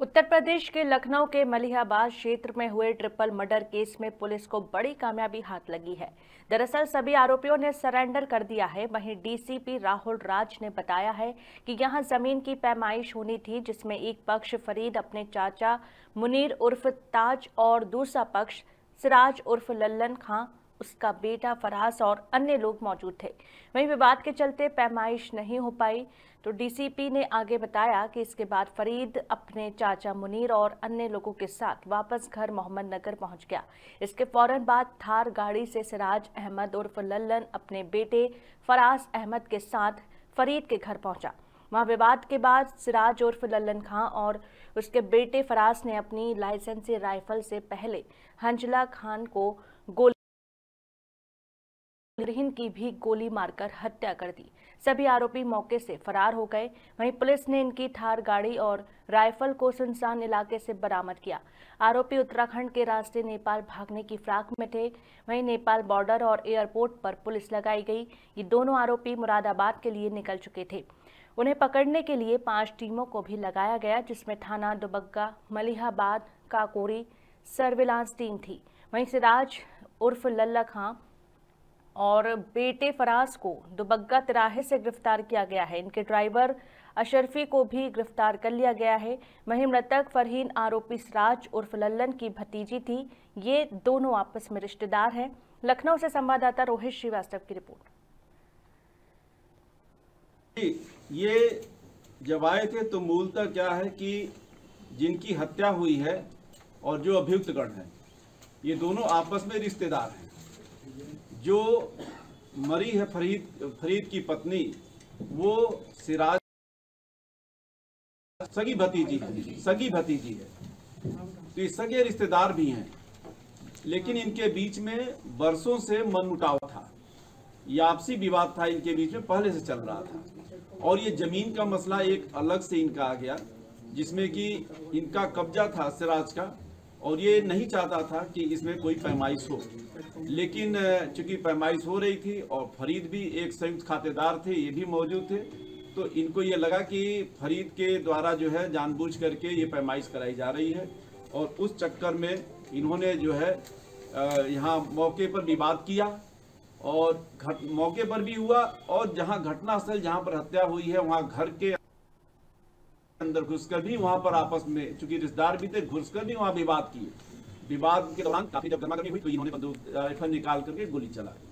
उत्तर प्रदेश के लखनऊ के मलिहाबाद क्षेत्र में हुए ट्रिपल मर्डर केस में पुलिस को बड़ी कामयाबी हाथ लगी है। दरअसल सभी आरोपियों ने सरेंडर कर दिया है। वहीं डीसीपी राहुल राज ने बताया है कि यहां जमीन की पैमाइश होनी थी, जिसमें एक पक्ष फरीद अपने चाचा मुनीर उर्फ ताज और दूसरा पक्ष सिराज उर्फ लल्लन खां, उसका बेटा फराज और अन्य लोग मौजूद थे। वहीं विवाद के चलते पैमाइश नहीं हो पाई, तो डीसीपी ने आगे बताया कि इसके बाद फरीद अपने चाचा मुनीर और अन्य लोगों के साथ वापस घर मोहम्मद नगर पहुंच गया। इसके फौरन बाद थार गाड़ी से सिराज अहमद उर्फ लल्लन अपने बेटे फराज अहमद के साथ फरीद के घर पहुंचा। वहां विवाद के बाद सिराज उर्फ लल्लन खां और उसके बेटे फराज ने अपनी लाइसेंसी राइफल से पहले हंजला खान को गोली की भी गोली मारकर हत्या कर दी। सभी आरोपी मौके से फरार हो गए। वहीं पुलिस ने इनकी थार गाड़ी और राइफल को सुनसान इलाके से बरामद किया। आरोपी उत्तराखंड के रास्ते नेपाल भागने की फिराक में थे। वहीं नेपाल बॉर्डर और एयरपोर्ट पर पुलिस लगाई गई। ये दोनों आरोपी मुरादाबाद के लिए निकल चुके थे। उन्हें पकड़ने के लिए 5 टीमों को भी लगाया गया, जिसमें थाना दुबग्गा, मलिहाबाद, काकोरी सर्विलांस टीम थी। वहीं सिराज उर्फ लल्ला खां और बेटे फराज को दुबग्गा तिराहे से गिरफ्तार किया गया है। इनके ड्राइवर अशरफी को भी गिरफ्तार कर लिया गया है। वहीं मृतक फरहीन आरोपी सिराज उर्फ लल्लन की भतीजी थी। ये दोनों आपस में रिश्तेदार हैं। लखनऊ से संवाददाता रोहित श्रीवास्तव की रिपोर्ट। ये जब आए थे तो मूलतः क्या है कि जिनकी हत्या हुई है और जो अभियुक्तगण हैं, ये दोनों आपस में रिश्तेदार हैं। जो मरी है फरीद की पत्नी, वो सिराज सगी भतीजी है। तो ये सगे रिश्तेदार भी हैं, लेकिन इनके बीच में बरसों से मनमुटाव था। ये आपसी विवाद था इनके बीच में, पहले से चल रहा था। और ये जमीन का मसला एक अलग से इनका आ गया, जिसमें कि इनका कब्जा था सिराज का, और ये नहीं चाहता था कि इसमें कोई पैमाइश हो। लेकिन चूंकि पैमाइश हो रही थी और फरीद भी एक संयुक्त खातेदार थे, ये भी मौजूद थे, तो इनको ये लगा कि फरीद के द्वारा जो है जानबूझ करके ये पैमाइश कराई जा रही है। और उस चक्कर में इन्होंने जो है यहाँ मौके पर विवाद किया, और मौके पर भी हुआ, और जहाँ घटनास्थल जहाँ पर हत्या हुई है वहाँ घर के अंदर घुसकर भी वहां पर आपस में, चूंकि रिश्तेदार भी थे, घुसकर भी वहां विवाद किए। विवाद के दौरान काफी जब गर्मागर्मी हुई तो इन्होंने बंदूक राइफल निकाल करके गोली चला।